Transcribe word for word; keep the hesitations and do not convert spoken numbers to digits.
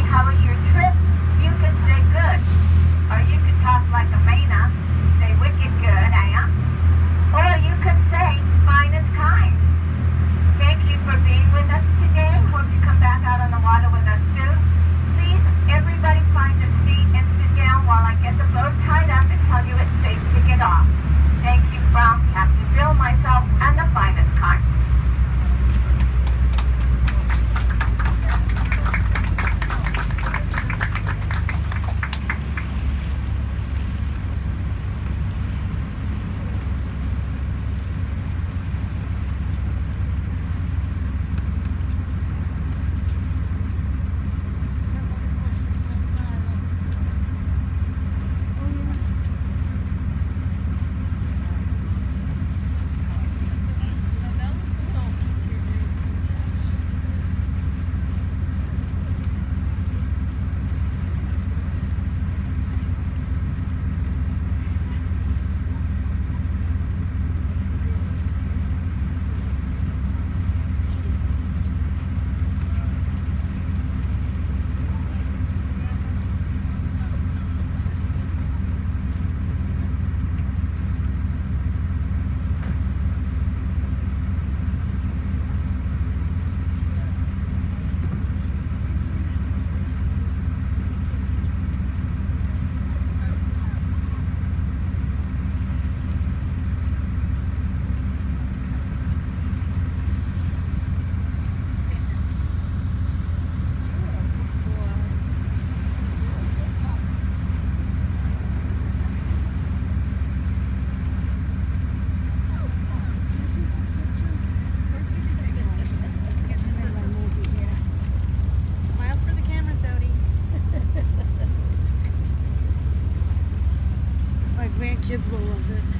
how was your trip? You could say good. Or you could talk like a Maine, say wicked good, eh? Or you could say fine as kind. Thank you for being with us today. Hope you come back out on the water with us soon. Please, everybody find a seat and sit down while I get the boat tied up and tell you it's safe to get off. Thank you from Captain Bill, myself, and the finest kind. My grandkids will love it.